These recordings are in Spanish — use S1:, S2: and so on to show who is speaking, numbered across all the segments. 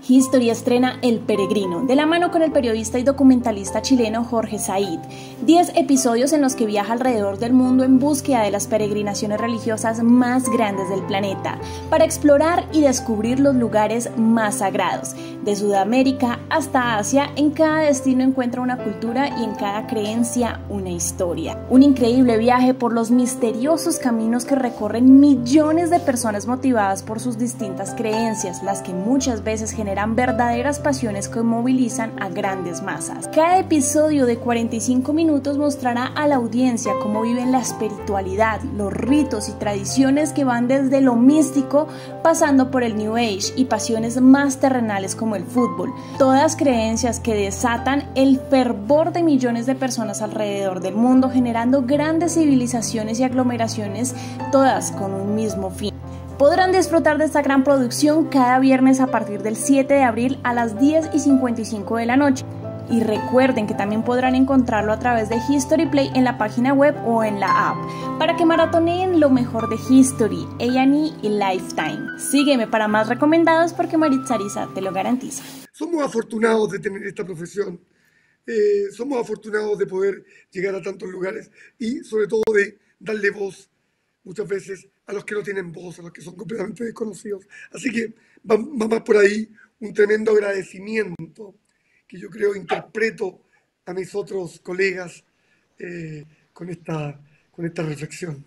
S1: History estrena El Peregrino, de la mano con el periodista y documentalista chileno Jorge Said. 10 episodios en los que viaja alrededor del mundo en búsqueda de las peregrinaciones religiosas más grandes del planeta, para explorar y descubrir los lugares más sagrados. De Sudamérica hasta Asia, en cada destino encuentra una cultura y en cada creencia una historia. Un increíble viaje por los misteriosos caminos que recorren millones de personas motivadas por sus distintas creencias, las que muchas veces generan verdaderas pasiones que movilizan a grandes masas. Cada episodio de 45 minutos mostrará a la audiencia cómo viven la espiritualidad, los ritos y tradiciones que van desde lo místico, pasando por el New Age y pasiones más terrenales como el fútbol. Todas creencias que desatan el fervor de millones de personas alrededor del mundo, generando grandes civilizaciones y aglomeraciones, todas con un mismo fin. Podrán disfrutar de esta gran producción cada viernes a partir del 7 de abril a las 10:55 de la noche. Y recuerden que también podrán encontrarlo a través de History Play en la página web o en la app, para que maratoneen lo mejor de History, A&E y Lifetime. Sígueme para más recomendados porque Maritza Ariza te lo garantiza.
S2: Somos afortunados de tener esta profesión, somos afortunados de poder llegar a tantos lugares y sobre todo de darle voz muchas veces a los que no tienen voz, a los que son completamente desconocidos. Así que va más por ahí un tremendo agradecimiento que yo creo interpreto a mis otros colegas con esta reflexión.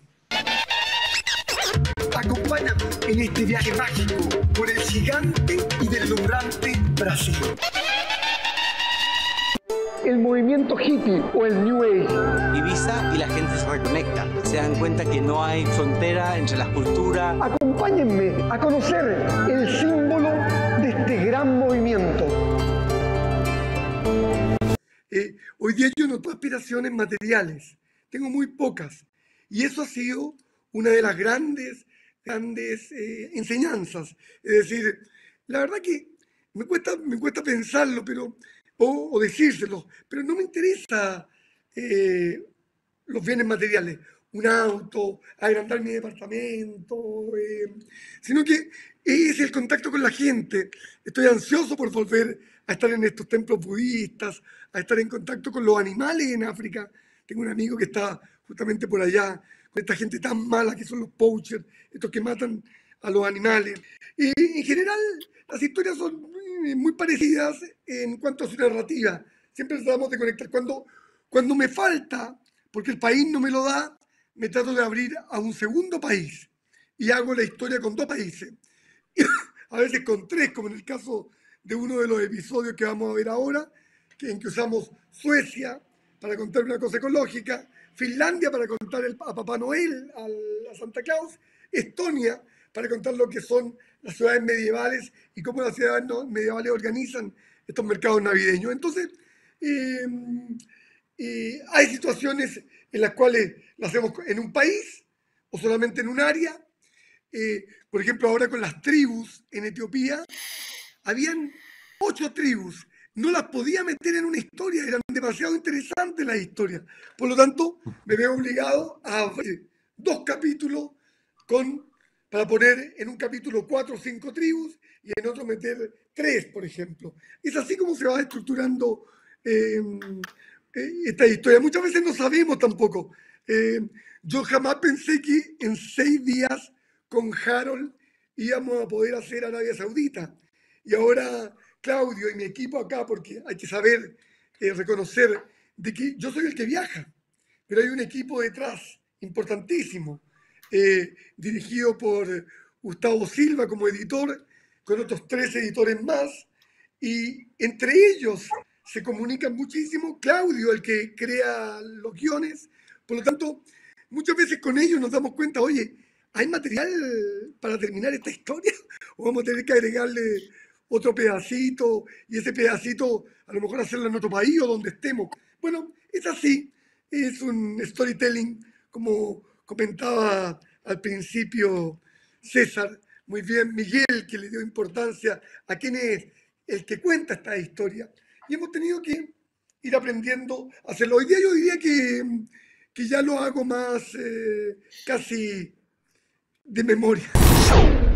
S3: Acompáñame en este viaje mágico por el gigante y deslumbrante Brasil. El movimiento hippie o el New Age.
S4: Ibiza y la gente se reconecta. Se dan cuenta que no hay frontera entre las culturas.
S3: Acompáñenme a conocer el símbolo de este gran movimiento.
S2: Hoy día yo no tengo aspiraciones materiales, tengo muy pocas. Y eso ha sido una de las grandes enseñanzas. Es decir, la verdad que me cuesta pensarlo, o decírselo, pero no me interesa los bienes materiales, un auto, agrandar mi departamento, sino que es el contacto con la gente. Estoy ansioso por volver a estar en estos templos budistas, a estar en contacto con los animales en África. Tengo un amigo que está justamente por allá, con esta gente tan mala que son los poachers, estos que matan a los animales. Y en general las historias son muy parecidas en cuanto a su narrativa. Siempre tratamos de conectar. Cuando me falta, porque el país no me lo da, me trato de abrir a un segundo país y hago la historia con 2 países. A veces con 3, como en el caso de uno de los episodios que vamos a ver ahora, en que usamos Suecia para contar una cosa ecológica, Finlandia para contar a Papá Noel, a Santa Claus, Estonia para contar lo que son las ciudades medievales y cómo las ciudades medievales organizan estos mercados navideños. Entonces, hay situaciones en las cuales las hacemos en un país o solamente en un área. Por ejemplo, ahora con las tribus en Etiopía, habían 8 tribus. No las podía meter en una historia, eran demasiado interesantes las historias. Por lo tanto, me veo obligado a abrir 2 capítulos para poner en un capítulo 4 o 5 tribus y en otro meter 3, por ejemplo. Es así como se va estructurando esta historia. Muchas veces no sabemos tampoco. Yo jamás pensé que en 6 días con Harold íbamos a poder hacer Arabia Saudita. Y ahora Claudio y mi equipo acá, porque hay que saber reconocer de que yo soy el que viaja, pero hay un equipo detrás importantísimo, dirigido por Gustavo Silva como editor, con otros 3 editores más, y entre ellos se comunican muchísimo. Claudio, el que crea los guiones, por lo tanto, muchas veces con ellos nos damos cuenta, oye, ¿hay material para terminar esta historia? ¿O vamos a tener que agregarle otro pedacito y ese pedacito a lo mejor hacerlo en otro país o donde estemos? Bueno, es así, es un storytelling, como comentaba al principio César, muy bien Miguel, que le dio importancia a quién es el que cuenta esta historia. Y hemos tenido que ir aprendiendo a hacerlo. Hoy día yo diría que ya lo hago más casi de memoria.